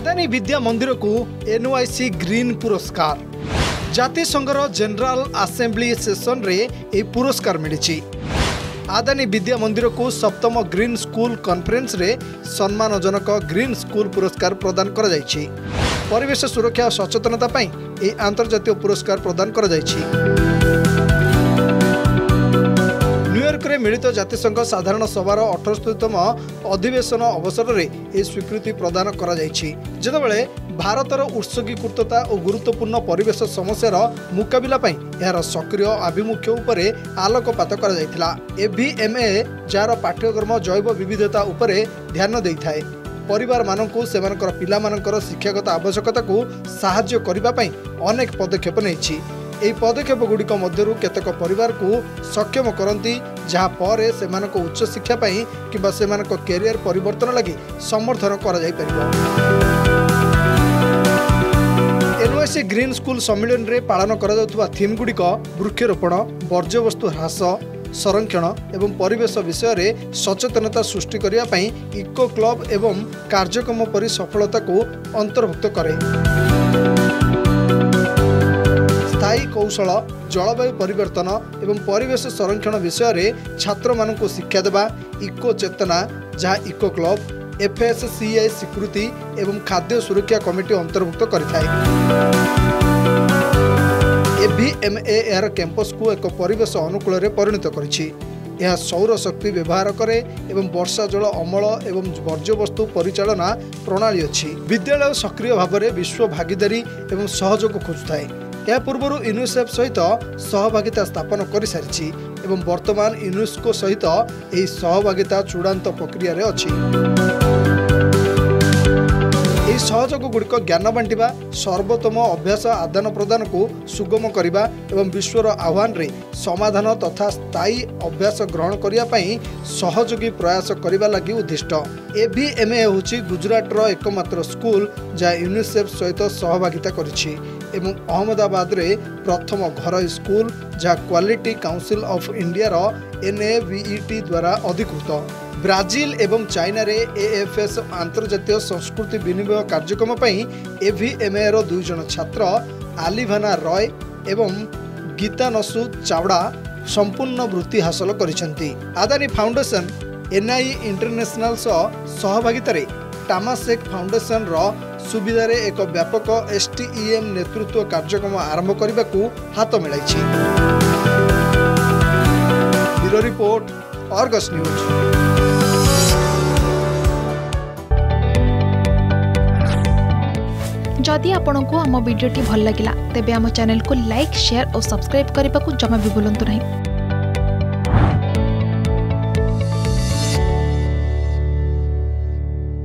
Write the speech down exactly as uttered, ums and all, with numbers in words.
आदानी विद्या मंदिर को एनओआईसी ग्रीन पुरस्कार जातिसंघर जनरल असेंबली सेशन रे ए पुरस्कार मिली। आदानी विद्या मंदिर को सप्तम ग्रीन स्कूल कॉन्फ्रेंस रे सम्मानजनक ग्रीन स्कूल पुरस्कार प्रदान करा जायछि। परिवेश सुरक्षा और सचेतनता पई ए अंतर्जातीय पुरस्कार प्रदान करा जायछि। न्यूयॉर्क रे मिलित जातिसंघ साधारण सभार अठस्तरीतम अधिवेशन अवसर रे ए स्वीकृति प्रदान करा जायछि। जेतेबेले भारतर उत्सर्गीकृतता और गुरुत्वपूर्ण परिवेश समस्यार मुकाबिला पई यार सक्रिय आभिमुख्य उपरे आलोकपात करा जायतिला। एवीएमए जार पाठ्यक्रम जैव विविधता उपरे ध्यान देइथाय। परिवार मानकु सेमानकर पिला मानकर शिक्षागत आवश्यकता को सहाय्य करिबा पई अनेक पदक्षेप नेछि। एही पदक्षेप गुड़िक मध्यरु केतक परिवार को सक्षम करती जहाँ पर सेमानक उच्च शिक्षा पाई किंबा सेमानक कैरियर परिवर्तन लगी समर्थन करा जाय परिबो। एनओआईसी ग्रीन स्कूल सम्मेलन रे पालन करा जाउथबा थीम गुड़िक वृक्षरोपण, वर्ज्यवस्तु ह्रास, संरक्षण एवं परिवेश विषय रे सचेतनता सृष्टि करिया पई इको क्लब एवं कार्यक्रम परि सफलता को अंतर्भुक्त करे। स्थायी कौशल, जलवायु परिवर्तन एवं परिवेश संरक्षण विषय रे छात्र मानक शिक्षा देवा, इको चेतना जहाँ इको क्लब, एफएससीआई स्वीकृति एवं खाद्य सुरक्षा कमिटी अंतर्भुक्त करिथाय। एवीएमए यार कैंपस को एक परिवेश अनुकूल रे परिणत करिछि। यह सौर शक्ति व्यवहार करे एवं वर्षा जल अमल एवं वर्ज्यवस्तु परिचालना प्रणाली अछि। विद्यालय सक्रिय भाव में विश्व भागीदारी एवं सहयोग खोजुଥାଏ। या पूर्व यूनिसेफ सहित सहभागिता स्थापन कर सारी एवं वर्तमान यूनेस्को सहित यह सहभागिता चूड़ांत प्रक्रिया रे अछि। यह सहयोग गुड़िक ज्ञान बांटिबा, सर्वोत्तम अभ्यास आदान प्रदान को सुगम करने एवं विश्वर आह्वान रे समाधान तथा स्थायी अभ्यास ग्रहण करने पई सहयोगी प्रयास करने लगी उद्दिष्ट। एवीएमए होची गुजरात रो एकमात्र स्कूल जहाँ यूनिसेफ सहित सहभागिता करिछि एवं अहमदाबाद रे प्रथम घर स्कूल जहाँ क्वालिटी काउंसिल ऑफ इंडिया रो एनएवीईटी द्वारा अधिकृत। ब्राजिल एवं चाइना रे एएफएस अंतर्जातीय संस्कृति विनिमय कार्यक्रम पई एवीएमए रो दुई जन छात्र आलिभाना रॉय एवं गीतानसु चावड़ा संपूर्ण वृत्ति हासिल करिसेंती। आदानी फाउंडेशन एनआई इंटरनेशनल सहभागिता रे टामासेक फाउंडेशन रो सुविधा रे एक व्यापक एसटीईएम नेतृत्व कार्यक्रम आरंभ करने को हाथ मिलाई। Bureau report, Argus news. जदि आपंक आम भिडी भल लगा तेब आम चैनल को लाइक, शेयर और सब्सक्राइब करने को जमा भी भूलु नहीं।